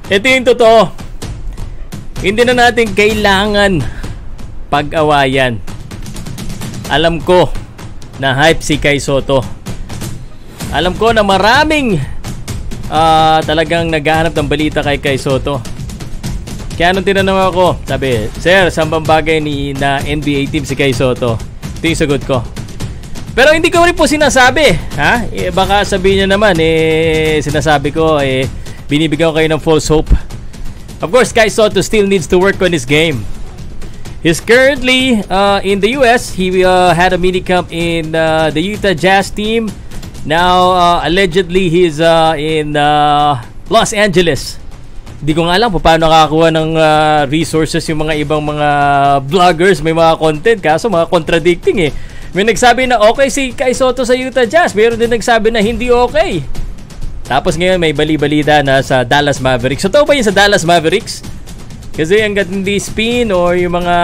Ito yung totoo. Hindi na natin kailangan pag-awayan. Alam ko na hype si Kai Sotto. Alam ko na maraming talagang naghahanap ng balita kay Kai Sotto. Kaya nung tinanong ako, sabi, Sir, saan bang bagay na NBA team si Kai Sotto? Ito yung sagot ko. Pero hindi ko rin po sinasabi, ha? Baka sabihin niya naman, sinasabi ko, binibigyan ko kayo ng false hope. Of course, Kai Sotto still needs to work on his game. He's currently in the US. He had a minicamp in the Utah Jazz team. Now, allegedly, he's in Los Angeles. Hindi ko nga alam paano nakakakuha ng resources yung mga ibang mga vloggers. May mga content, kaso mga contradicting eh. May nagsabi na okay si Kai Sotto sa Utah Jazz. Meron din nagsabi na hindi okay. Tapos ngayon may bali-balita na sa Dallas Mavericks. So, totoo ba yun sa Dallas Mavericks? Kasi hanggat hindi spin or yung mga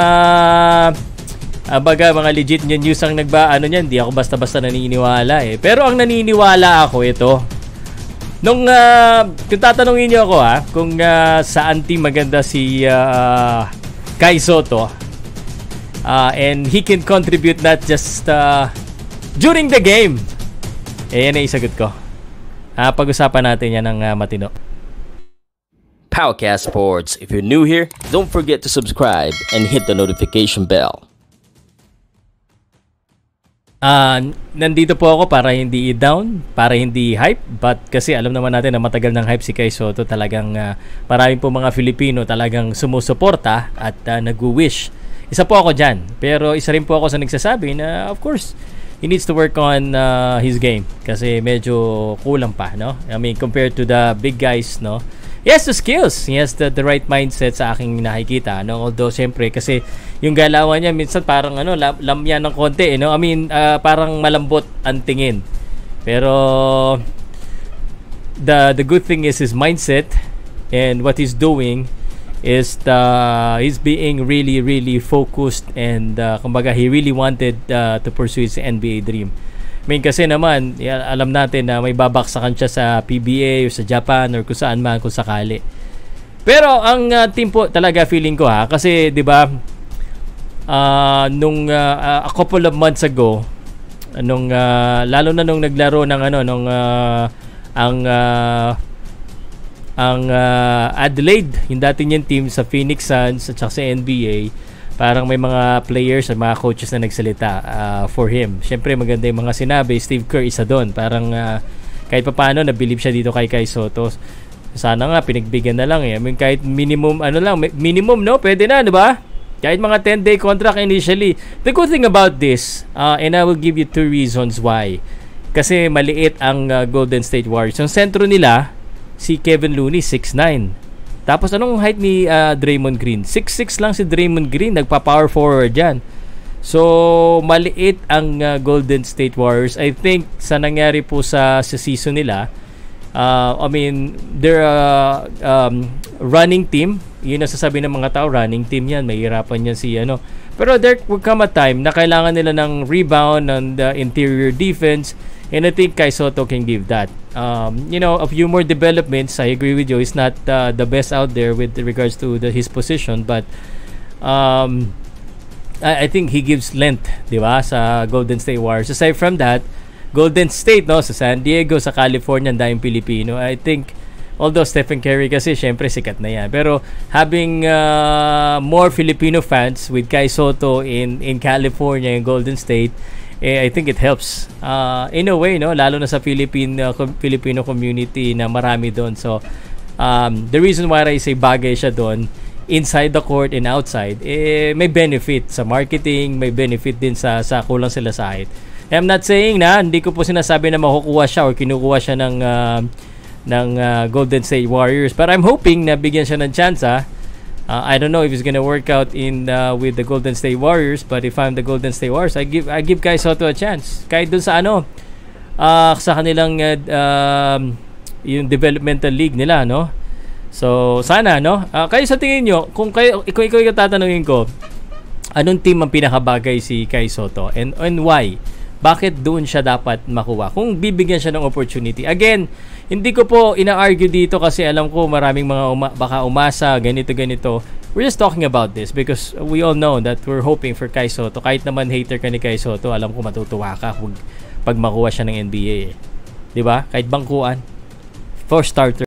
mga legit news ang nagbaano niyan, hindi ako basta-basta naniniwala eh. Pero ang naniniwala ako ito. Kung tatanungin niyo ako kung saan team maganda si Kai Sotto, and he can contribute not just during the game, yan ay isagot ko. Pag-usapan natin yan ng matino. Powcast Sports. If you're new here, don't forget to subscribe and hit the notification bell. Nandito po ako para hindi i-down, para hindi hype, but kasi alam naman natin na matagal ng hype si Kai Sotto. Talagang maraming po mga Filipino talagang sumusuporta at nag-wish. Isa po ako dyan, pero isa rin po ako sa nagsasabi na of course he needs to work on his game kasi medyo kulang pa, no? I mean, compared to the big guys, no? He has the skills. He has the right mindset sa aking nakikita, no? Although, siyempre, kasi yung galawan niya, minsan parang, lamya ng konti, no? I mean, parang malambot ang tingin. Pero, the good thing is his mindset and what he's doing is he's being really, really focused and, kumbaga, he really wanted to pursue his NBA dream. I mean, kasi naman, alam natin na may babaksakan siya sa PBA o sa Japan or kung saan man kung sakali. Pero ang team po talaga feeling ko kasi 'di ba nung a couple of months ago lalo na nung naglaro ng ang Adelaide, yung dati niyang team sa Phoenix Suns at sa NBA, parang may mga players at mga coaches na nagsalita for him. Siyempre maganda yung mga sinabi. Steve Kerr isa doon. Parang kahit papaano nabilib siya dito kay Kai Sotto. Sana nga pinagbigyan na lang eh. I mean, kahit minimum minimum, no? Pwede na, 'di ba? Kahit mga 10-day contract initially. The good thing about this, and I will give you 2 reasons why. Kasi maliit ang Golden State Warriors. Yung sentro nila, si Kevin Looney, 6'9". Tapos anong height ni Draymond Green? 6'6" lang si Draymond Green, nagpa-power forward yan. So, maliit ang Golden State Warriors. I think sa nangyari po sa season nila, I mean, they're a running team. Yun ang sasabihin ng mga tao, running team yan. Mahirapan yan si Pero there will come a time na kailangan nila ng rebound, ng interior defense. And I think Kai Sotto can give that. A few more developments. I agree with you. He's not the best out there with regards to his position, but I think he gives length, di ba, sa Golden State Warriors. Aside from that, Golden State, no, sa San Diego, sa California, ang daming Pilipino. I think, although Stephen Curry kasi, syempre sikat na yan. Pero having more Filipino fans with Kai Sotto in California and Golden State, I think it helps in a way, no, lalo na sa Filipino community na marami doon. So the reason why I say bagay siya doon inside the court and outside, may benefit sa marketing, may benefit din sa kulang sila sa height. I'm not saying na hindi ko po sinasabi na makukuha siya or kinukuha siya ng Golden State Warriors, but I'm hoping na bigyan siya ng chance. I don't know if it's gonna work out with the Golden State Warriors, but if I'm the Golden State Warriors, I give Kai Sotto a chance. Kahit dun sa sa kanilang yung developmental league nila, no? So sana, no? Kayo sa tingin nyo, kung ikaw tatanungin ko, anong team ang pinakabagay si Kai Sotto and why? bakit doon siya dapat makuha kung bibigyan siya ng opportunity. Again, hindi ko po ina-argue dito kasi alam ko maraming mga baka umasa, ganito. We're just talking about this because we all know that we're hoping for Kai Sotto. Kahit naman hater ka ni Kai Sotto, alam ko matutuwa ka pag makuha siya ng NBA. 'Di ba? Kahit bangkuan. For starter.